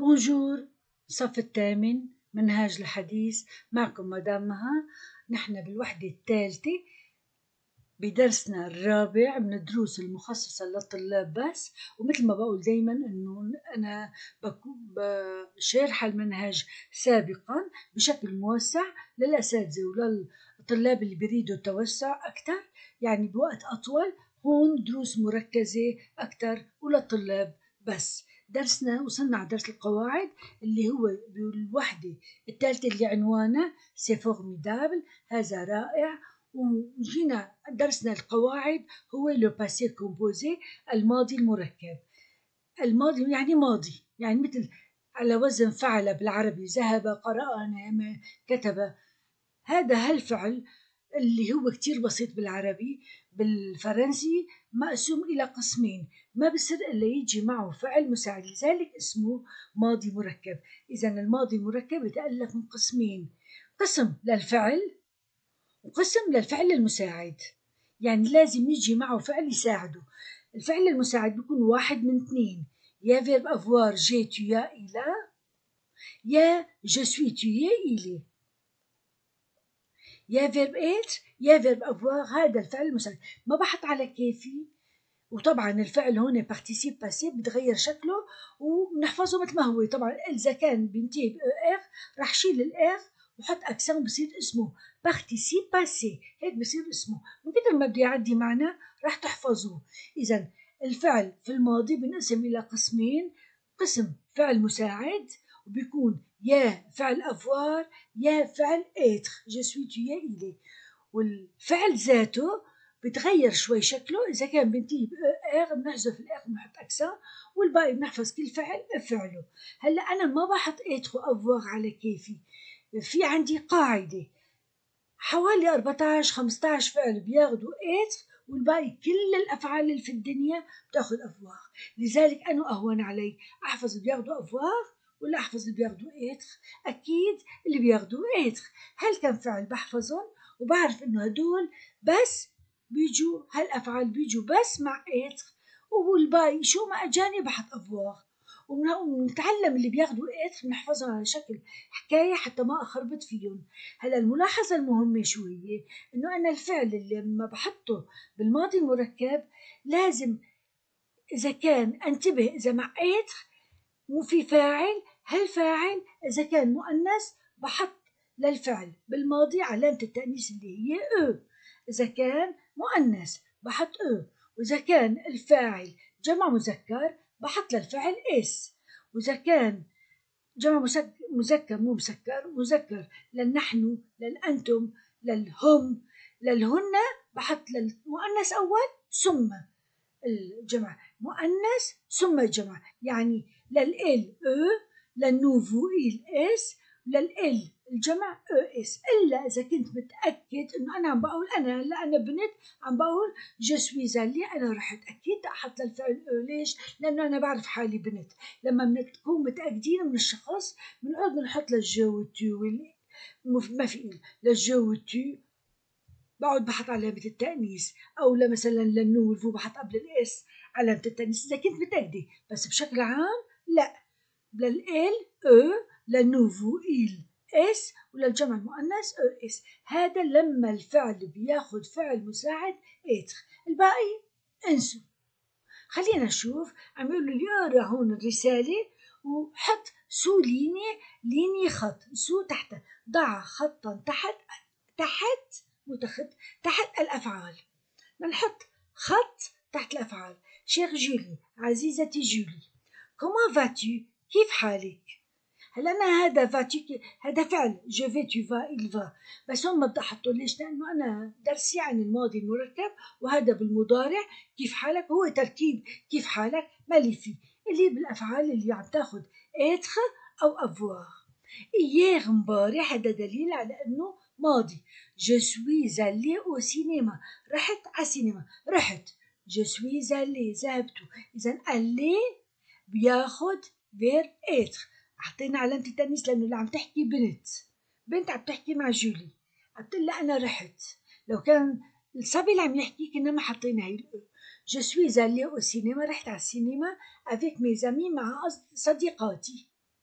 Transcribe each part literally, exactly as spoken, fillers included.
بونجور، صف الثامن منهاج الحديث، معكم مدام مها. نحن بالوحدة الثالثة بدرسنا الرابع من الدروس المخصصة للطلاب بس. ومثل ما بقول دايما انه انا بشارح المنهج سابقا بشكل موسع للاساتذة وللطلاب اللي بيريدوا التوسع اكثر، يعني بوقت اطول. هون دروس مركزة اكثر وللطلاب بس. درسنا وصلنا على درس القواعد اللي هو بالوحدة الثالثة اللي عنوانه سي فورميدابل، هذا رائع. وجينا درسنا القواعد هو لو باسي كومبوزي، الماضي المركب. الماضي يعني ماضي، يعني مثل على وزن فعل بالعربي، ذهب، قرأ، نام، كتب. هذا هالفعل اللي هو كتير بسيط بالعربي، بالفرنسي مقسوم إلى قسمين، ما بصير إلا يجي معه فعل مساعد، لذلك اسمه ماضي مركب. إذا الماضي المركب يتألف من قسمين، قسم للفعل وقسم للفعل المساعد، يعني لازم يجي معه فعل يساعده. الفعل المساعد بيكون واحد من اثنين، يا فيرب افوار جي tu as il a، يا je suis tu es il est، يا فيرب être يا فيرب افوار. هذا الفعل المساعد ما بحط على كيفي، وطبعا الفعل هون بارتيسيب باسيف بتغير شكله وبنحفظه مثل ما هو. طبعا اذا كان بينتهي ب ار راح شيل الار وحط اكسون بصير اسمه بارتيسيب باسي، هيك بصير اسمه. من كثر ما بده يعدي معنا راح تحفظوه. اذا الفعل في الماضي بنقسم الى قسمين، قسم فعل مساعد وبيكون يا فعل افوار يا فعل اتر je suis tu es il est، والفعل ذاته بتغير شوي شكله. إذا كان بنتهي بإر بنحذف الإر بنحط أكسان، والباقي بنحفظ كل فعل بفعله. هلا أنا ما بحط إتر وأفواغ على كيفي، في عندي قاعدة حوالي أربعتاعش خمستاعش فعل بياخدوا إتر، والباقي كل الأفعال اللي في الدنيا بتاخد أفواغ. لذلك أنا أهون علي أحفظ اللي بياخدوا أفواغ ولا أحفظ اللي بياخدوا إتر؟ أكيد اللي بياخدوا إتر. هل كم فعل بحفظهم وبعرف إنه هدول بس بيجوا، هالأفعال بيجوا بس مع إتر، والباقي شو ما أجاني بحط أفواغ. ونتعلم اللي بياخدوا إتر بنحفظهم على شكل حكاية حتى ما أخربط فيهم. هلا الملاحظة المهمة شو هي؟ إنه أنا الفعل اللي لما بحطه بالماضي المركب لازم إذا كان انتبه، إذا مع إتر وفي فاعل، هالفاعل إذا كان مؤنث بحط للفعل بالماضي علامة التأنيث اللي هي أو، إذا كان مؤنث بحط أو، وإذا كان الفاعل جمع مذكر بحط للفعل إس، وإذا كان جمع مذكر مو مسكر مذكر للنحن للأنتم للهم للهن بحط للمؤنث أول ثم الجمع، مؤنث ثم الجمع. يعني للإل أو، للنوفو إل إس، للإل الجمع أو إس. إلا إذا كنت متأكد إنه أنا عم بقول أنا لا أنا بنت عم بقول جو سوي زالي، أنا رحت أكيد أحط للفعل أو. ليش؟ لأنه أنا بعرف حالي بنت. لما بنكون متأكدين من الشخص بنقعد بنحط للجو والتو ما في إل، للجو والتو بقعد بحط علامة التأنيث، أو مثلا للنوفو بحط قبل الإس علامة التأنيث إذا كنت متأكدة. بس بشكل عام لا، للإل أو، للنوفو إل إس، وللجمع المؤنث أو إس. هذا لما الفعل بياخد فعل مساعد إتر، الباقي انسوا. خلينا نشوف. عم يقول لي اقرا هون الرسالة وحط سو ليني، ليني خط، سو تحت، ضع خطا تحت، تحت متخط تحت الأفعال. بنحط خط تحت الأفعال. شيخ جولي، عزيزتي جولي، كومون فاتو، كيف حالك؟ هلا أنا هذا فاتو هذا فعل جو في تو فا إل فا، بس هم بدي أحطه. ليش؟ لأنه أنا درسي عن الماضي المركب وهذا بالمضارع. كيف حالك هو تركيب كيف حالك مالي فيه، اللي بالأفعال اللي عم تاخد إتر أو أفواغ. إياه مبارح هذا دليل على أنه ماضي. je suis allé au cinéma، رحت على السينما، رحت. je suis allé ذهبت. إذا allé بياخد verb être، حطينا علامة التأنيث لأنه اللي عم تحكي بنت، بنت عم تحكي مع جولي عم تقول لها أنا رحت. لو كان الصبي اللي عم يحكي كنا ما حطينا هي الأو. je suis allé au cinéma رحت على السينما avec mes amis مع صديقاتي.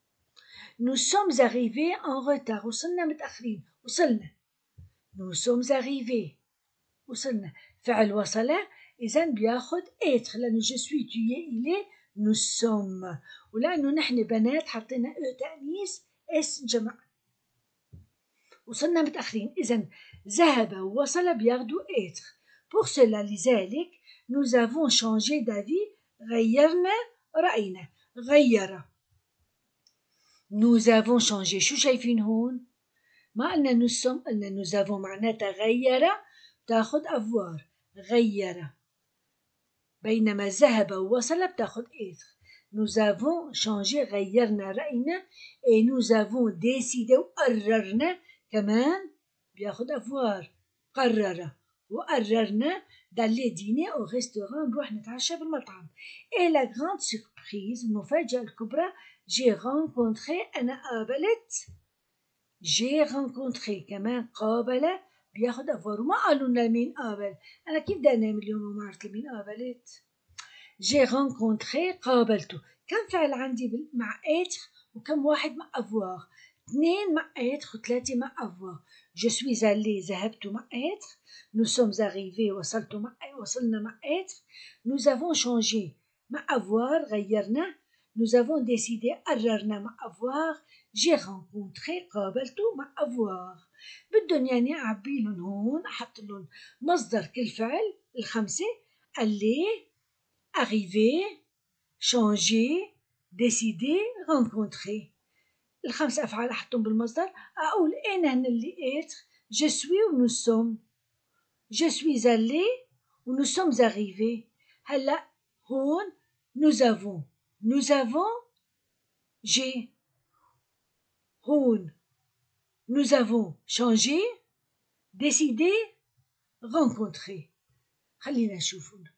nous sommes arrivés en retard وصلنا متأخرين وصلنا nous sommes arrivés وصلنا فعل وصل إذا بياخد être لأنه je suis tu es il est nous sommes ولأنه نحن بنات حطينا أ تأنيث اس جمع وصلنا متأخرين إذا ذهب ووصل بياخدوا être pour cela لذلك nous avons changé d'avis غيرنا رأينا غير nous avons changé شو شايفين هون ما قلنا nous sommes قلنا nous avons معناتها غير تاخد avoir غير بينما ذهب ووصل بتاخد être nous avons changé غيرنا رأينا et nous avons décidé وقررنا كمان بياخد avoir قرر وقررنا d'aller dîner au restaurant نروح نتعشى بالمطعم et la grande surprise المفاجأة الكبرى j'ai rencontré أنا قابلت j'ai rencontré كمان قابل بياخد avoir وما قالوا لنا مين قابل أنا كيف بدي أنام اليوم وما عرفت مين قابلت j'ai rencontré قابلته كم فعل عندي مع être وكم واحد مع avoir اثنين مع être وثلاثة مع avoir je suis allé ذهبت مع être nous sommes arrivés وصلت مع وصلنا مع être nous avons changé مع avoir غيرنا nous avons décidé قررنا مع avoir j'ai rencontré قابلته مع avoir بدهم يعني أعبي لهم هون أحط لهم مصدر كل فعل الخمسة aller arriver changer décider rencontrer الخمس أفعال أحطهم بالمصدر أقول أين هن اللي être je suis و nous sommes je suis allé و nous sommes arrivés هلا هون nous avons nous avons j'ai هون nous avons changé décidé rencontré خلينا نشوف هنا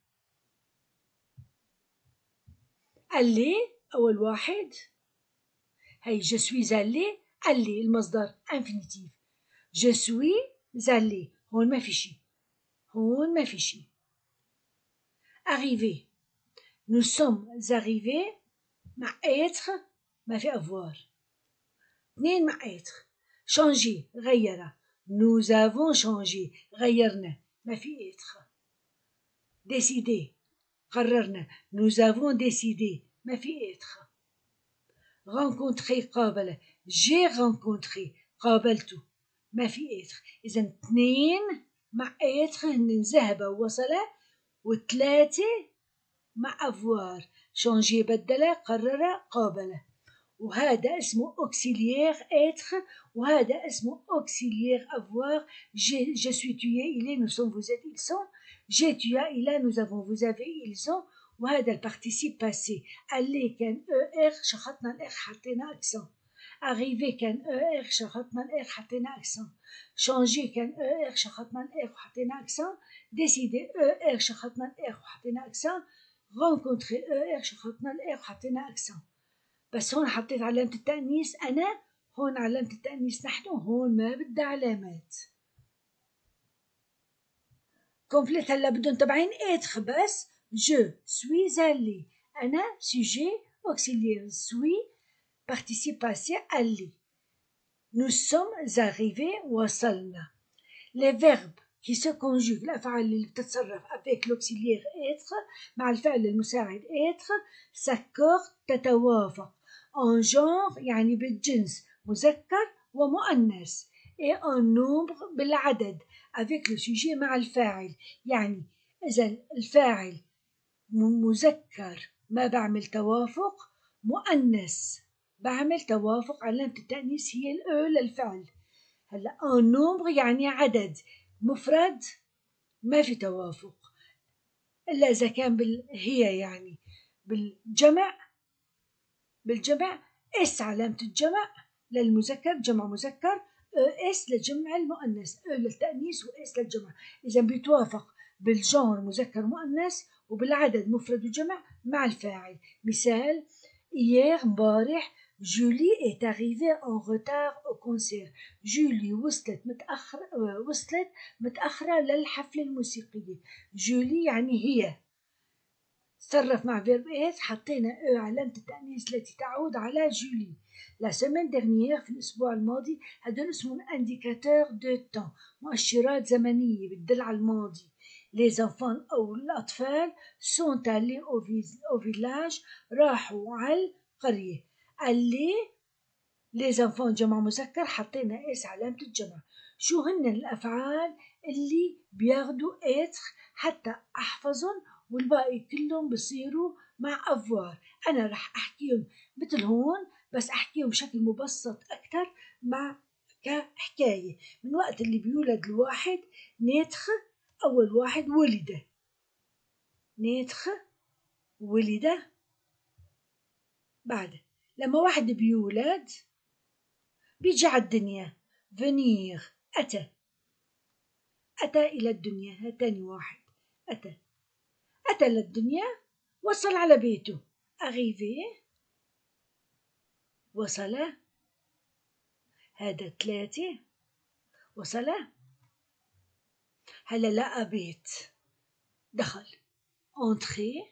aller أول واحد هي je suis allé aller المصدر infinitif je suis allé هون ما في شي هون ما في شي arrivé nous sommes arrivés مع être ما في avoir اثنين مع être changer غير nous avons changé غيرنا ما في être décider قررنا nous avons décidé ما في être rencontrer قابل j'ai rencontré قابلته ما في être إذا اثنين مع être هن ذهب ووصل وثلاثة مع avoir changer بدل قرر قابل وهذا اسمه auxiliaire être وهذا اسمه auxiliaire avoir j'ai, je suis tu es il est nous sommes vous êtes ils sont j'ai tu as il a nous avons vous avez ils ont وهذا البارتيسيب باسي aller كان او ار شخطنا الار حطينا اكسون arriver كان او ار شخطنا الار حطينا اكسون changer كان او ار شخطنا الار وحطينا اكسون décider او ار شخطنا الار وحطينا اكسون rencontrer او ار شخطنا الار وحطينا اكسون بس هون حطيت علامة التأنيث أنا هون علامة التأنيث نحن هون ما بدها علامات كومبليت هلا بدهم تبعين être بس je suis allé أنا sujet auxiliaire suis participe passé aller nous sommes arrivés وصلنا les verbes qui se conjuguent الأفعال اللي بتتصرف avec l'auxiliaire être مع الفعل المساعد être s'accordent تتوافق en genre يعني بالجنس مذكر ومؤنث et en nombre بالعدد avec le sujet مع الفاعل يعني إذا الفاعل مذكر ما بعمل توافق مؤنث بعمل توافق علامة التأنيث هي الأو للفعل هلا en nombre يعني عدد مفرد ما في توافق إلا إذا كان بال هي يعني بالجمع بالجمع اس علامة الجمع للمذكر جمع مذكر اس لجمع المؤنث او للتأنيث واس للجمع إذا بيتوافق بالجنر مذكر مؤنث وبالعدد مفرد وجمع مع الفاعل مثال hier مبارح جولي est arrivée en retard au concert جولي وصلت متأخر وصلت متأخرة للحفلة الموسيقية جولي يعني هي تصرف مع فيرب إيت، حطينا أو علامة التأنيث التي تعود على جولي. لا سيمين ديرنيير، في الأسبوع الماضي، هدول اسمهم انديكاتور دو تان، مؤشرات زمنية بتدل على الماضي. لي زانفون أو الأطفال سون تالي أو فيلاج، راحوا على القرية. اللي لي زانفون جمع مذكر، حطينا إس علامة الجمع. شو هن الأفعال اللي بياخدوا إتر حتى أحفظهم، والباقي كلهم بصيروا مع أفوار. أنا رح أحكيهم مثل هون، بس أحكيهم بشكل مبسط أكتر مع كحكاية. من وقت اللي بيولد الواحد نيتخ، أول واحد ولد، نيتخ ولد. بعد لما واحد بيولد بيجي على الدنيا، فنيغ، أتى، أتى إلى الدنيا. هذا تاني واحد، أتى، أتى للدنيا، وصل على بيته، أغيفي، وصل. هذا ثلاثة، وصل. هلا لقى بيت، دخل، أنتخي،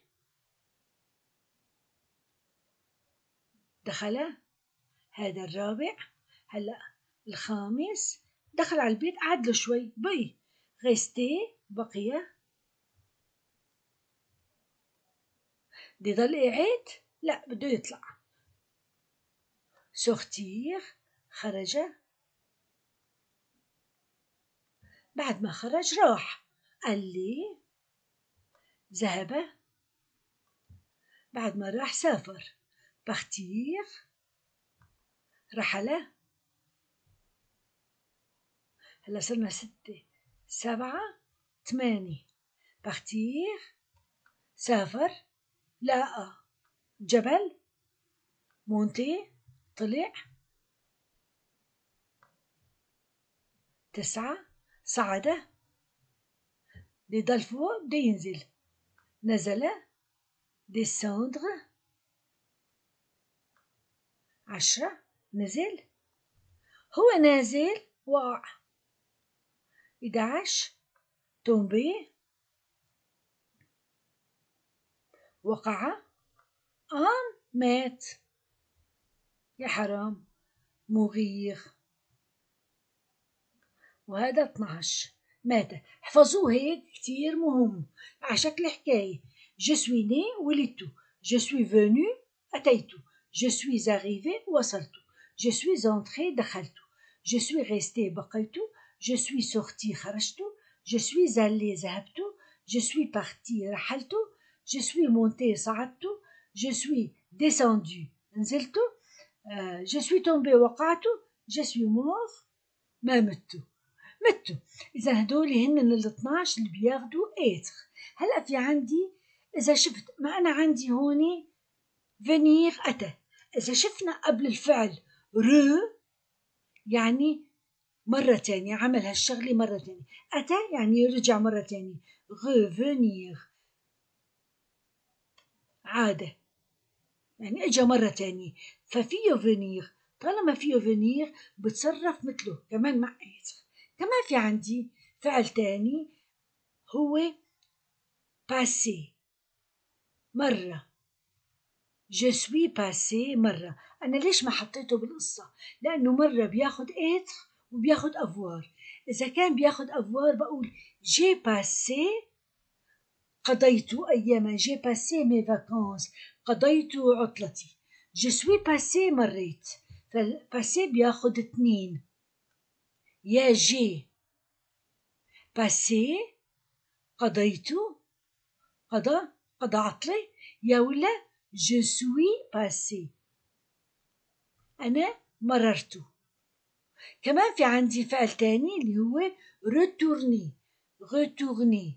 دخل. هذا الرابع. هلا الخامس، دخل على البيت، قعد له شوي، بقي، غيستي، بقي. بده يضل قاعد؟ لا، بده يطلع. سورتير، خرج. بعد ما خرج راح، قال لي ذهب. بعد ما راح سافر، بختير، رحل. هلا صرنا ستة، سبعة، ثمانية. بختير، سافر، لاقى جبل، مونتي، طلع. تسعة، صعد، بده يضل فوق، بده ينزل، نزل، ديسوندغ. عشرة، نزل، هو نازل وقع. إدعش، تومبي، وقع، قام، مات. يا حرام، مغير. وهذا اثناعش، مات. احفظوه هيك كتير مهم على شكل حكاية. je suis né، ولدت. je suis venu، أتيت. je suis arrivé، وصلت. je suis entré، دخلت. je suis resté، بقيت. je suis sorti، خرجت. je suis allé، ذهبت. je suis parti، رحلت. je suis monté، صعدت. je suis descendu، نزلت. euh, je suis tombé، وقعت. je suis mort، ما مت. متوا. إذا هدول هن ال اثناعش اللي بياخدوا إتر. هلا في عندي، إذا شفت ما أنا عندي هوني فينير، أتى. إذا شفنا قبل الفعل رو، يعني مرة تانية، عمل هالشغلة مرة تانية. أتى يعني رجع مرة تانية، غوفونير، عادة، يعني إجا مرة تانية. ففيه فينير، طالما فيه فينير بتصرف مثله كمان مع إتر. كمان في عندي فعل تاني هو باسي، مرة. je suis passé مرة. أنا ليش ما حطيته بالقصة؟ لأنه مرة بياخد إتر وبياخد أفوار. إذا كان بياخد أفوار بقول j'ai passé، قضيت أيام، j'ai passé mes vacances، قضيت عطلتي. je suis passé، مريت. فالباسي بياخد اتنين. يا جي باسي، قضيت، قضى، قضى عطلة. يا ولا je suis passé، أنا مررت. كمان في عندي فعل تاني اللي هو retourner، retourner،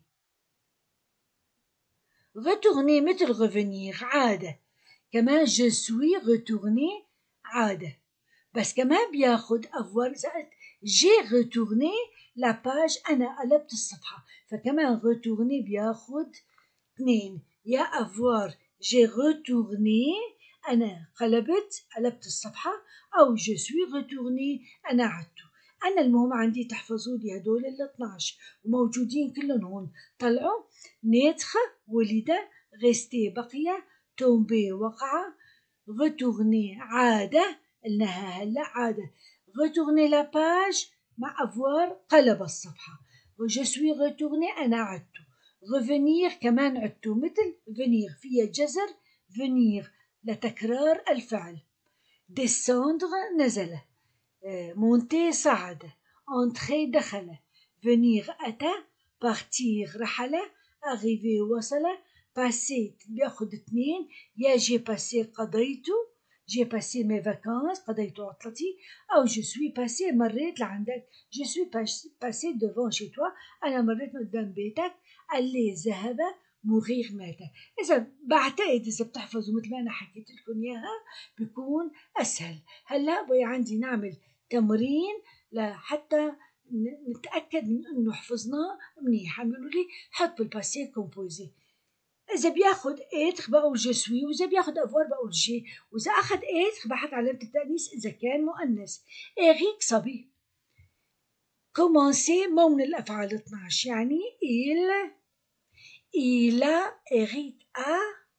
retourner مثل revenir، عادة. كمان je suis retourné، عادة. بس كمان بياخد أفوار زائد j'ai retourné la page، أنا قلبت الصفحة. فكمان retourner بياخد اثنين. يا أفوار j'ai retourné، أنا قلبت، قلبت الصفحة. أو je suis retourné، أنا عدت. أنا المهم عندي تحفظوا لي هدول ال اثناعش، وموجودين كلهم هون. طلعوا نيتخ، ولد، rester بقي، tomber وقع، retourner عادة، قلناها هلا عادة، retourner la page مع avoir قلب الصفحة، je suis retourné أنا عدت، revenir كمان عدت، مثل venir فيها جزر، venir لتكرار الفعل، descendre نزل، monter صعد، entrer دخل، venir أتى، partir رحل، arriver وصل، passer بياخد اتنين، يا j'ai passé قضيت، j'ai passé mes vacances قضيت عطلتي، أو je suis passé مريت لعندك، je suis passé devant chez toi أنا مريت قدام بيتك، aller ذهب، مغير مات. إذا بعتقد إذا بتحفظوا مثل ما أنا حكيت لكم إياها بيكون أسهل. هلا بقى عندي نعمل تمرين لحتى نتأكد من إنه حفظناه منيح. عم يقولوا لي حط بالباسيه كومبوزي، إذا بياخد إتر بقول جو سوي، وإذا بياخد أفوار بقول جي، وإذا أخد إتر بحط علامة التأنيث إذا كان مؤنث. إريك صبي. كومونسي مو من الأفعال اثناشر، يعني إل إلا إريك أ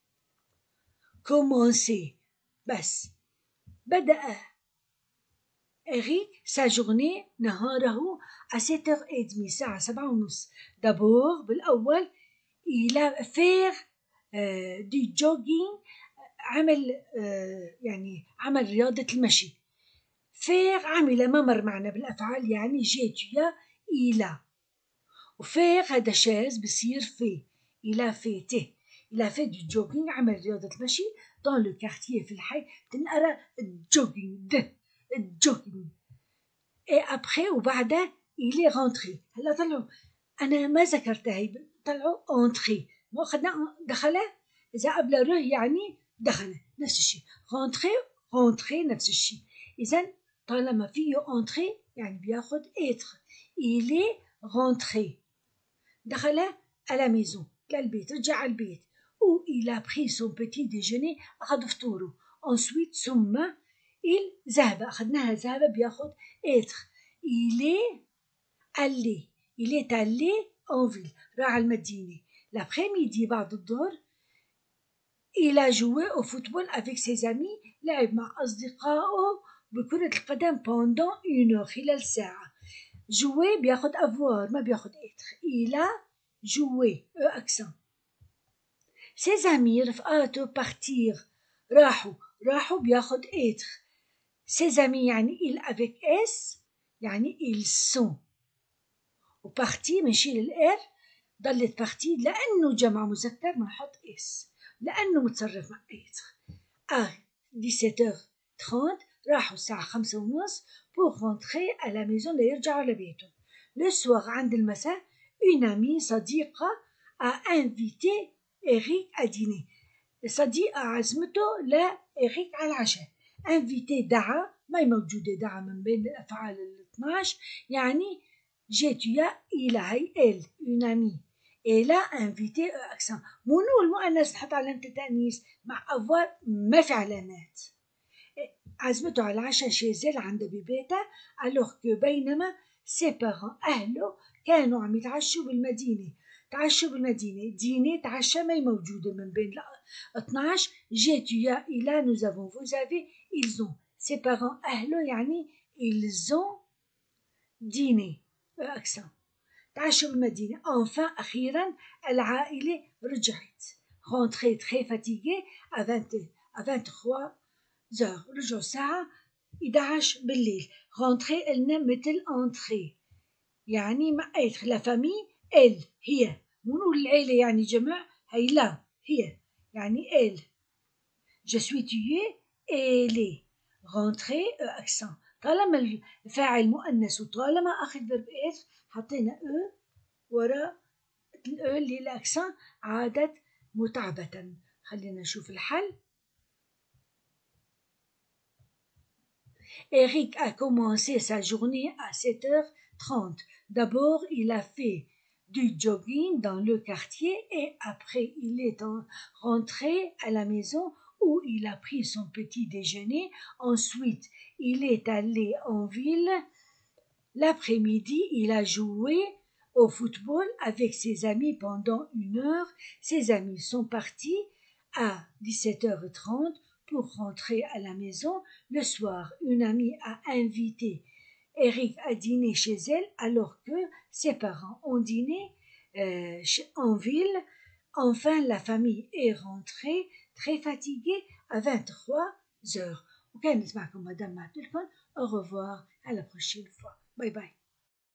كومونسي، بس بدأ إريك sa journée نهاره à sept heures trente الساعة سبعة ونص. دابور بالأول إلى فير دي جوجينج، عمل آه يعني عمل رياضة المشي. فير عمل ممر معنا بالأفعال، يعني جيت يا إلى، وفير هذا شاذ بصير في، إلى في ته، إلى في دي جوجينج عمل رياضة المشي dans le quartier في الحي، تنقرأ جوجينج د الجوجينج. et après وبعدها il est rentré. هلا طلعوا أنا ما ذكرتها هي، طلعوا entré، ما أخذنا دخل، إذا قبل ره يعني دخل نفس الشيء، rentré rentré نفس الشيء. إذا طالما فيه entré يعني بياخد être. il est rentré دخل à la maison للبيت، رجع على البيت، ou il a pris son petit déjeuner أخذ فطوره. ensuite ثم il ذهب، أخذناها ذهب بياخد être. il est allé il est allé en ville راح المدينة. l'après-midi بعد الظهر il a joué au football avec ses amis لعب مع أصدقائه بكرة القدم pendant une heure خلال ساعة. jouer بياخد avoir ما بياخد être. il a joué e accent. ses amis رفقاته partir راحوا راحوا بياخد être. ses amis يعني il avec s يعني ils sont. وبارتي بنشيل الار ضلت بارتي لأنه جمع مذكر بنحط اس، لأنه متصرف مع être. à dix-sept heures trente راحوا الساعة خمسة ونص pour rentrer à la maison ليرجعوا لبيتهم. le soir عند المساء une amie صديقة a invité إريك à dîner. صديقة عزمته لإريك على العشاء. invité دعا، ما هي موجودة دعا من بين الأفعال الاثناش، يعني جيت يا إلى هي إل une amie إلى invité accent. مو المؤنث نحط علامة التأنيث مع أفوار ما في علامات. عزمته على العشاء شيزيل عنده ببيته، alors que بينما ses parents أهله كانوا عم يتعشوا بالمدينة. تعشوا بالمدينة، ديني تعشى ما هي موجودة من بين اثناش. جيت يا إلى nous avons vous avez ils ont. ses parents أهله يعني ils ont dîné accent تعشوا بالمدينة. enfin أخيرا العائلة رجعت. rentré très fatigué à vingt-trois heures رجعوا الساعة إحدى عشر بالليل. rentré قلنا مثل entrée يعني مع être. la famille elle هي، مو نقول العيلة يعني جمع، هي لا هي يعني elle. je suis tué elle est. rentré accent طالما الفاعل مؤنث وطالما أخذ verb être حطينا أ وراء الأ اللي الأكسان عادت متعبة. خلينا نشوف الحل. Eric a commencé sa journée à sept heures trente. D'abord, il a fait du jogging dans le quartier et après, il est rentré à la maison où il a pris son petit déjeuner. Ensuite, il est allé en ville. L'après-midi, il a joué au football avec ses amis pendant une heure. Ses amis sont partis à dix-sept heures trente pour rentrer à la maison. Le soir, une amie a invité Eric a dîné chez elle alors que ses parents ont dîné euh, en ville. Enfin, la famille est rentrée très fatiguée à vingt-trois heures. وكانت معكم مدام عبد الكون. Au revoir, à la prochaine fois. Bye bye.